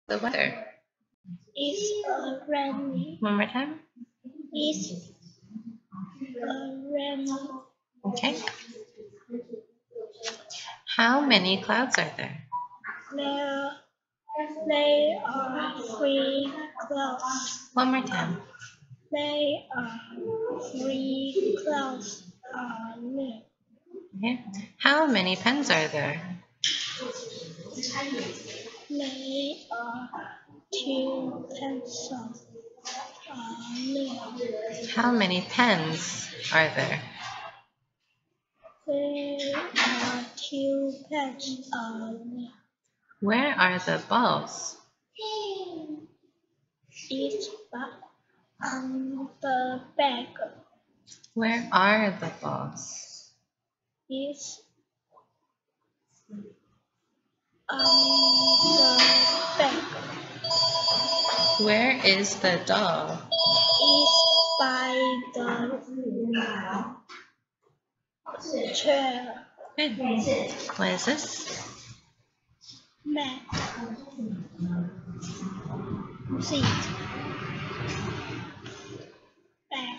The weather. It's rainy. One more time. It's rainy. Okay. How many clouds are there? There are three clouds. One more time. There are three clouds on me. Okay. How many pens are there? There are two pencils on me. How many pens are there? There are two pens on me. Where are the balls? It's on the bag. Where are the balls? It's on the bag. Where is the doll? It's by the chair. Good. What is this? Mat. Seat. Bag.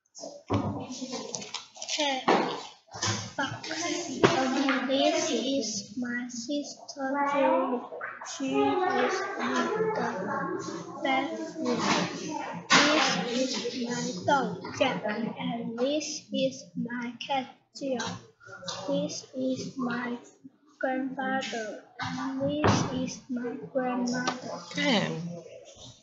Chair. Box. This is my sister Julie. She is in the bathroom. This is my dog Jack, and this is my cat Jill. This is my grandfather, and this is my grandmother. Good.